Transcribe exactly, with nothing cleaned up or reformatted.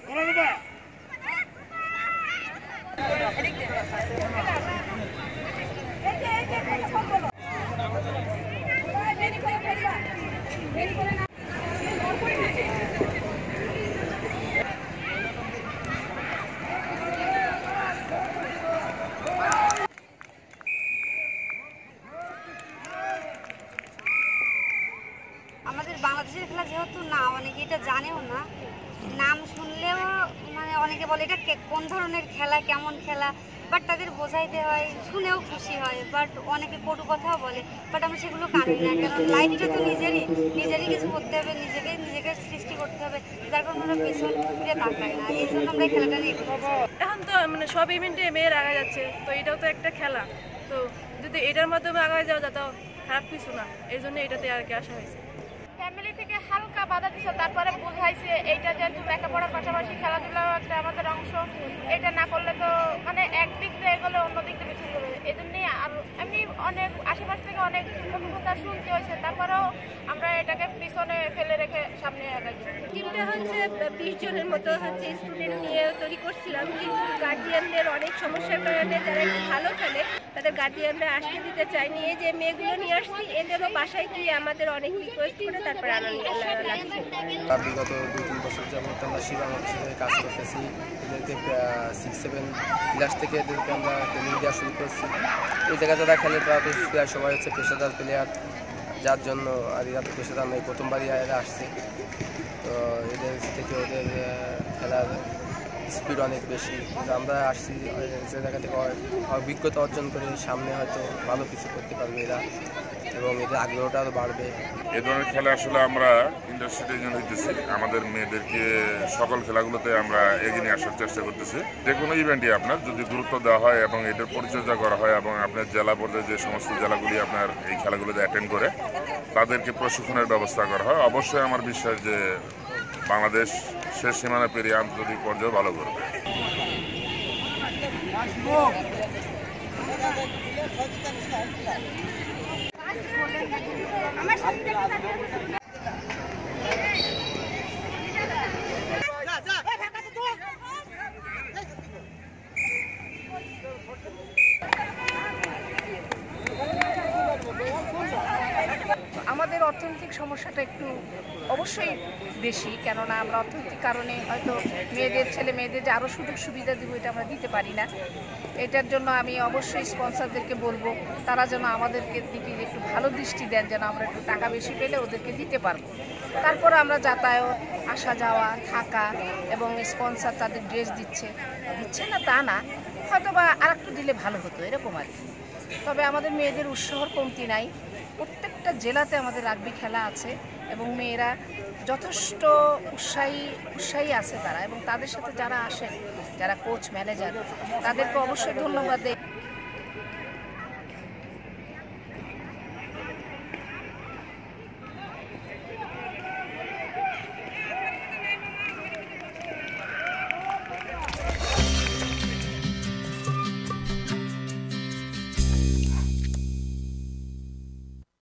আমাদের বাংলাদেশের খেলা যেহেতু না অনেকে এটা জানেও না, নাম শুনলেও মানে অনেকে বলে এটা কোন ধরনের খেলা, কেমন খেলা, বাট তাদের বোঝাইতে হয়, শুনেও খুশি হয়, বাট অনেকে কটু কথাও বলে, বাট আমরা সেগুলো কানি না, কারণ লাইফটা তো নিজেরই নিজেরই কিছু করতে হবে, নিজেকে নিজেকে সৃষ্টি করতে হবে, যার কারণে আমরা পেছন ফিরে তাকাই না, এই জন্য আমরা খেলাটা নিয়ে এখন তো মানে সব ইভেন্টে মেয়ের আগা যাচ্ছে, তো এটাও তো একটা খেলা, তো যদি এটার মাধ্যমে আগায় যাওয়া যায় তাও খারাপ কিছু না, এই জন্য এটাতে আর কি আসা হয়েছে। ফ্যামিলি থেকে হালকা বাধা দিচ্ছে, তারপরে বোঝাইছে এইটা যেহেতু লেখাপড়ার পাশাপাশি খেলাধুলাও একটা আমাদের অংশ, এটা না করলে তো মানে একদিক দিয়ে এগোলে অন্য দিক দিয়ে পিছিয়ে যাবে, এই জন্যই আর এমনি অনেক আশেপাশ থেকে অনেক কথা শুনতে হয়েছে, তারপরেও আমরা এটাকে পিছনে ফেলে রেখে সামনে আগাচ্ছি। টিমটা হচ্ছে বিশ জনের মতো হচ্ছে স্টুডেন্ট নিয়ে তৈরি করছিলাম, কিন্তু গার্জিয়ানদের অনেক সমস্যার কারণে যারা একটু ভালো খেলে তাদের গার্জিয়ানরা আসতে দিতে চায়নি। এই যে মেয়েগুলো নিয়ে আসছি, এদেরও বাসায় গিয়ে আমাদের অনেক রিকোয়েস্ট করে তারপরে আনন্দ লাগছে। বিগত দুই তিন বছর যাবত আমরা শিবাঙ্গের সাথে কাজ করতেছি, এদেরকে সিক্স সেভেন ক্লাস থেকে এদেরকে আমরা ট্রেনিং দেওয়া শুরু করছি। এই জায়গায় যারা খেলে তারা তো সবাই হচ্ছে পেশাদার প্লেয়ার, যার জন্য আর এরা তো পেশাদার নয়, প্রথমবারই এরা আসছে, তো এদের থেকে ওদের খেলার স্পিড অনেক বেশি, কিন্তু আমরা আসছি যে জায়গা থেকে অভিজ্ঞতা অর্জন করে সামনে হয়তো ভালো কিছু করতে পারবে এরা, এবং এদের আগ্রহটা আরও বাড়বে। এ ধরনের খেলা আসলে আমরা ইন্ডাস্ট্রিতে জন্য দিতেছি, আমাদের মেয়েদেরকে সকল খেলাগুলোতে আমরা এগিয়ে নিয়ে আসার চেষ্টা করতেছি। যে কোনো ইভেন্টে আপনার যদি গুরুত্ব দেওয়া হয় এবং এটার পরিচর্যা করা হয় এবং আপনার জেলা পর্যায়ে যে সমস্ত জেলাগুলি আপনার এই খেলাগুলোতে অ্যাটেন্ড করে তাদেরকে প্রশিক্ষণের ব্যবস্থা করা হয়, অবশ্যই আমার বিশ্বাস যে বাংলাদেশ শেষ সীমানা পেরিয়ে আন্তর্জাতিক পর্যায়ে ভালো করবে। আমাদের অর্থনৈতিক সমস্যাটা একটু অবশ্যই বেশি, কেননা আমরা অর্থনৈতিক কারণে হয়তো মেয়েদের ছেলে মেয়েদের যে আরও সুযোগ সুবিধা দেবো এটা আমরা দিতে পারি না। এটার জন্য আমি অবশ্যই স্পন্সরদেরকে বলবো তারা যেন আমাদেরকে দিকে একটু ভালো দৃষ্টি দেন, যেন আমরা একটু টাকা বেশি পেলে ওদেরকে দিতে পারবো। তারপরে আমরা যাতায়াত, আসা যাওয়া, থাকা এবং স্পন্সর তাদের ড্রেস দিচ্ছে দিচ্ছে না তা না, হয়তো বা আর একটু দিলে ভালো হতো এরকম আর কি। তবে আমাদের মেয়েদের উৎসাহর কমতি নাই, প্রত্যেকটা জেলাতে আমাদের রাগবি খেলা আছে এবং মেয়েরা যথেষ্ট উৎসাহী উৎসাহী আছে তারা, এবং তাদের সাথে যারা আসেন, যারা কোচ ম্যানেজার, তাদেরকে অবশ্যই ধন্যবাদ দেয়।